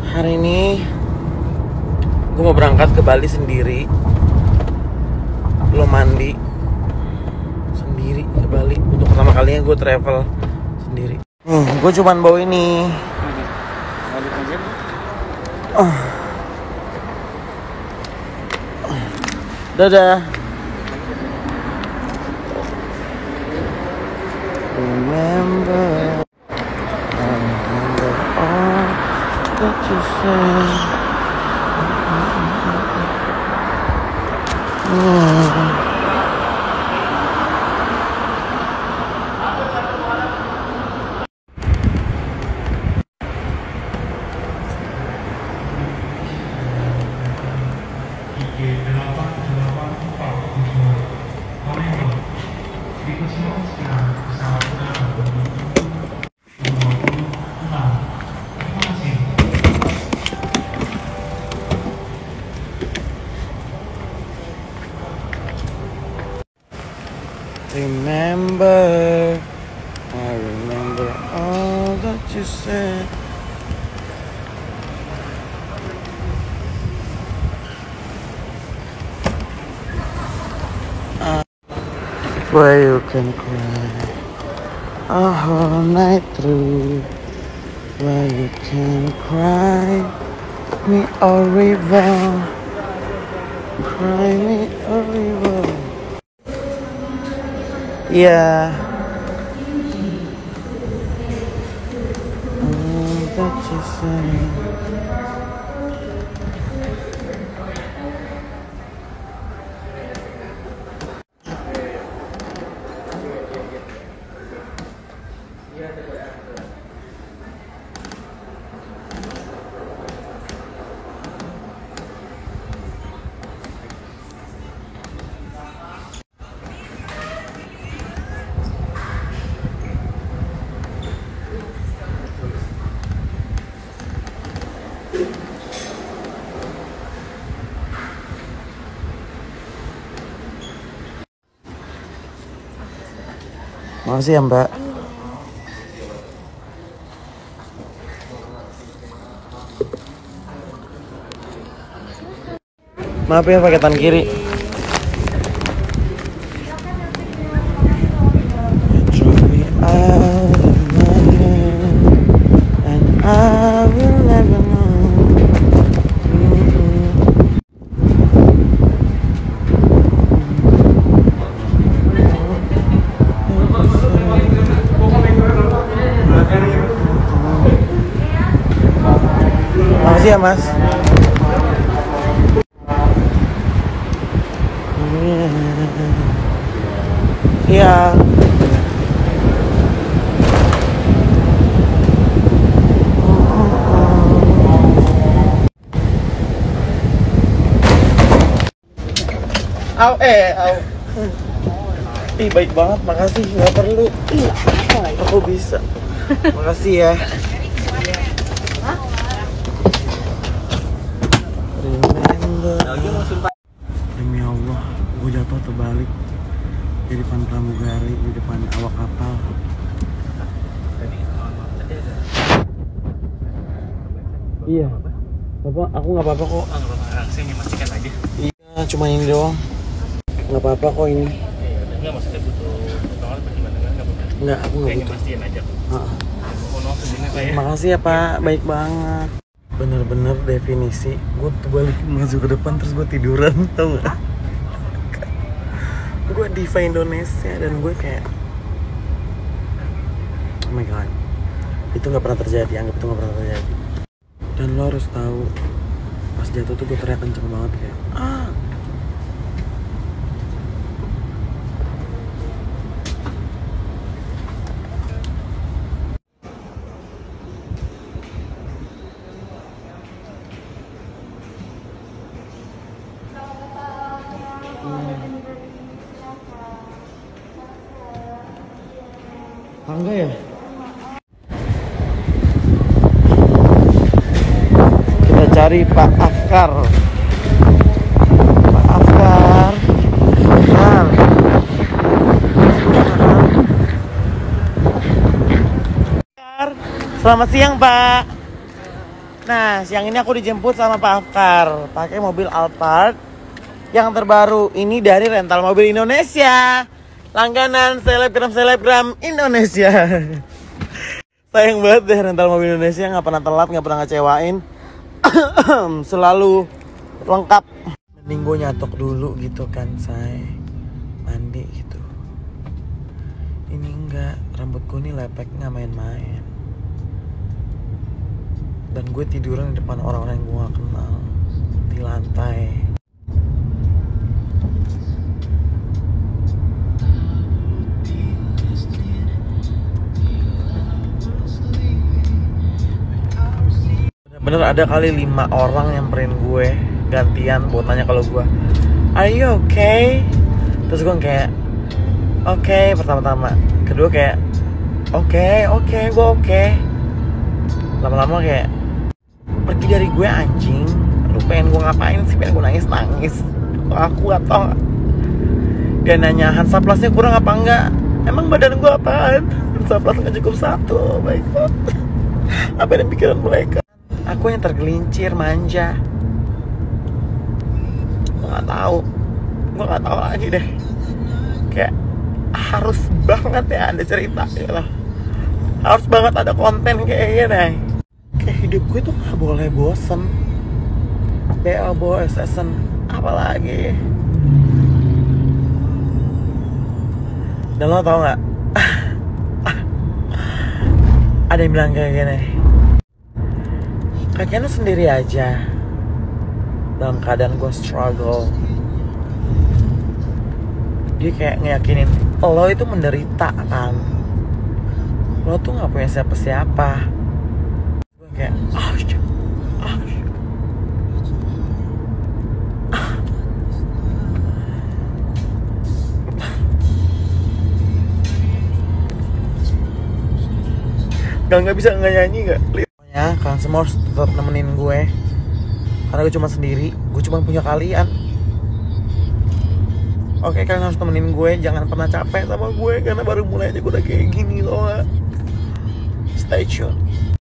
Hari ini gue mau berangkat ke Bali sendiri. Belum mandi, sendiri ke Bali. Untuk pertama kalinya gue travel sendiri. Gue cuman bawa ini. Dadah. Remember all that you said. Remember, I remember all that you said. Where you can cry a whole night through. Where you can cry me a river, cry me a river. Yeah. All that you say. Makasih ya Mbak. Maaf ya paketan kiri. Makasih ya Mas. Iya. Au. Ih baik banget, makasih. Nggak perlu. Aku bisa. Makasih ya. Demi Allah, gue jatuh terbalik di depan pramugari, di depan awak kapal. Iya, Bapak, aku nggak apa-apa kok. Saya memastikan aja. Iya, cuma ini doang. Nggak apa-apa kok ini. Nggak, maksudnya butuh potongan apa gimana? Nggak apa-apa. Nggak, aku nggak butuh. Mastiin aja. Makasih ya Pak, baik banget. Bener-bener definisi gue terbalik masuk ke depan terus gue tiduran, tau gak? Gue diva Indonesia dan gue kayak oh my god, itu nggak pernah terjadi, anggap itu nggak pernah terjadi. Dan lo harus tahu pas jatuh tuh gue teriak kenceng banget kayak Enggak ya? Kita cari Pak Afkar. Pak Afkar. Selamat siang Pak. Nah, siang ini aku dijemput sama Pak Afkar pakai mobil Alphard yang terbaru. Ini dari rental mobil Indonesia, langganan selebgram Indonesia. Sayang banget deh, rental mobil Indonesia nggak pernah telat, nggak pernah ngecewain. Selalu lengkap. Mending gue nyatok dulu gitu kan, say. Mandi gitu. Ini enggak, rambut gue nih lepek nggak main-main. Dan gue tiduran di depan orang-orang yang gue gak kenal di lantai. Bener-bener ada kali 5 orang nyamperin gue gantian buat nanya kalau gue, "Are you okay?" Terus gue kayak, "Oke," pertama-tama. Kedua kayak, Oke, gue oke. Lama-lama kayak, "Pergi dari gue anjing, lu pengen gue ngapain sih?" Pengen gue nangis. Aku atau dia nanya, "Hansaplasnya kurang apa enggak?" Emang badan gue apaan? Hansaplas nggak cukup 1, oh my god. Apa yang pikiran mereka? Aku yang tergelincir, manja. Gue nggak tahu lagi deh. Kayak harus banget ya ada cerita gitu lah. Harus banget ada konten kayaknya deh. Kayak hidup gue tuh gak boleh bosen. BL boy season apalagi. Dan lo tau gak? Ada yang bilang kayak gini, "Kayaknya lo sendiri aja dalam keadaan gue struggle." Dia kayak ngeyakinin lo itu menderita kan, lo tuh gak punya siapa-siapa. Gue kayak nggak bisa nggak nyanyi nggak. Ya kalian semua harus tetap nemenin gue, karena gue cuma sendiri, gue cuma punya kalian. Oke, kalian harus temenin gue, jangan pernah capek sama gue, karena baru mulai aja gue udah kayak gini loh. Stay tune.